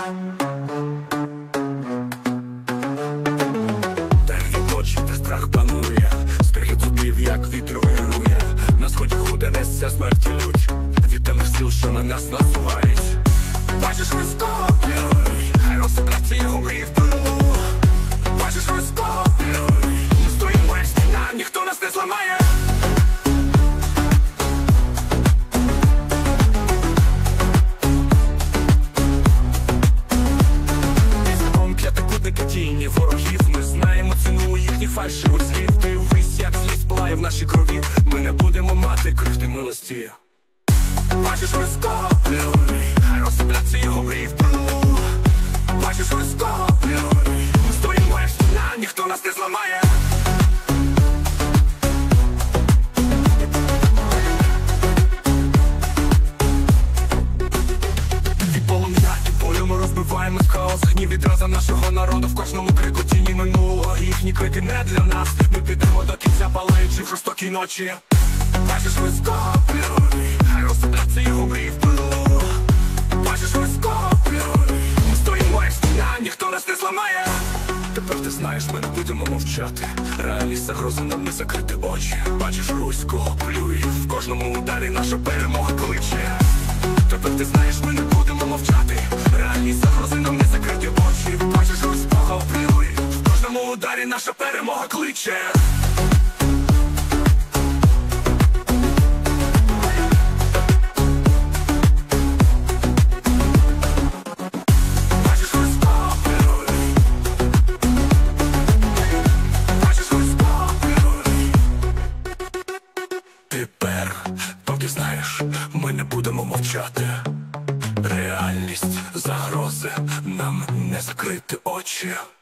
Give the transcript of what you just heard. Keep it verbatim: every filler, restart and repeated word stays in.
Темні ночі, де страх панує, стригіт зубів, як вітру вирує. На сході худе несся смерті лють від темних сил, що на нас насувають. Бачиш військо, хай розсипляться його мрії в пилу. Бачиш військо, ми стоїмо як стіна, ніхто нас не зламає. Тіні ворогів, ми знаємо ціну їхніх фальшивих слів. Дивись, як злість палає в нашій крові. Ми не будемо мати крихти милості. Бачиш військо, хай розсипляться його мрії в пилу. Бачиш військо, ми стоїмо як стіна, ніхто нас не зламає. Ми розбиваємось хаос, гнів відраза нашого народу. В кожному крику тіні минулого. Їхні крики не для нас. Ми підемо до кінця, палаючи в жорстокій ночі. Бачиш військо, хай розсипляться його мрії в пилу. Бачиш військо, ми стоїмо як стіна, ніхто нас не зламає. Тепер ти знаєш, ми не будемо мовчати. Реальність загрози нам не закрити очі. Бачиш руського плює, в кожному ударі наша перемога кличе. Тепер ти знаєш, ми не будемо мовчати. Реальність загрози нам не закриті очі. Бачиш руського плює, в кожному ударі наша перемога кличе. Тепер, поки знаєш, ми не будемо мовчати. Реальність загрози нам не закрити очі.